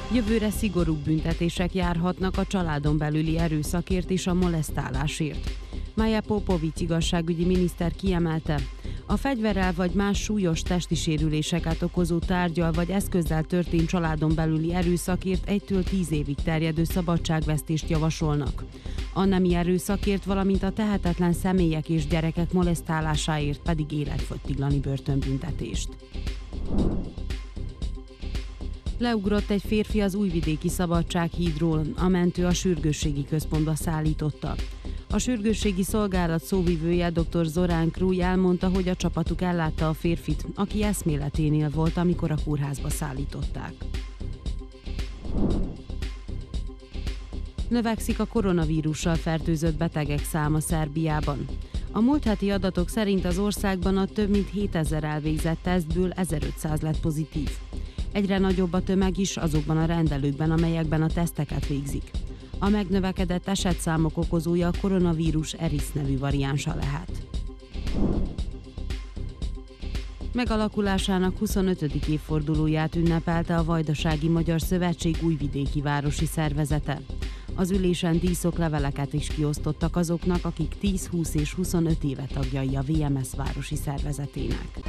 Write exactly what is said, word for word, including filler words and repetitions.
Jövőre szigorúbb büntetések járhatnak a családon belüli erőszakért és a molesztálásért. Maja Popovics igazságügyi miniszter kiemelte, a fegyverrel vagy más súlyos testi sérüléseket okozó tárggyal vagy eszközzel történt családon belüli erőszakért egytől tíz évig terjedő szabadságvesztést javasolnak. A nemi erőszakért, valamint a tehetetlen személyek és gyerekek molesztálásáért pedig életfogytiglani börtönbüntetést. Leugrott egy férfi az újvidéki Szabadsághídról, a mentő a sürgősségi központba szállította. A sürgősségi szolgálat szóvivője dr. Zorán Krúj elmondta, hogy a csapatuk ellátta a férfit, aki eszméleténél volt, amikor a kórházba szállították. Növekszik a koronavírussal fertőzött betegek száma Szerbiában. A múlt heti adatok szerint az országban a több mint hétezer elvégzett tesztből ezerötszáz lett pozitív. Egyre nagyobb a tömeg is azokban a rendelőkben, amelyekben a teszteket végzik. A megnövekedett esetszámok okozója a koronavírus Eris nevű variánsa lehet. Megalakulásának huszonötödik évfordulóját ünnepelte a Vajdasági Magyar Szövetség újvidéki városi szervezete. Az ülésen díszokleveleket is kiosztottak azoknak, akik tíz, húsz és huszonöt éve tagjai a vé em es városi szervezetének.